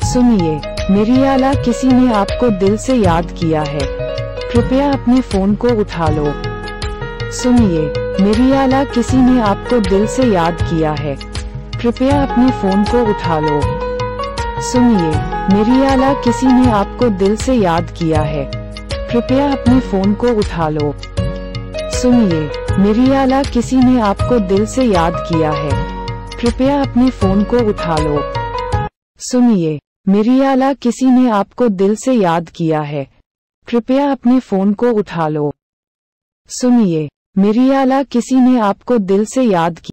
सुनिए, मेरी आला किसी ने आपको दिल से याद किया है, कृपया अपने फोन को उठा लो। सुनिए, मेरी आला किसी ने आपको दिल से याद किया है, कृपया अपने फोन को उठा लो। सुनिए, मेरी आला किसी ने आपको दिल से याद किया है, कृपया अपने फोन को उठा लो। सुनिए, मेरी आला किसी ने आपको दिल से याद किया है, कृपया अपने फोन को उठा लो। सुनिए, मेरी आला किसी ने आपको दिल से याद किया है, कृपया अपने फोन को उठा लो। सुनिए, मेरी आला किसी ने आपको दिल से याद किया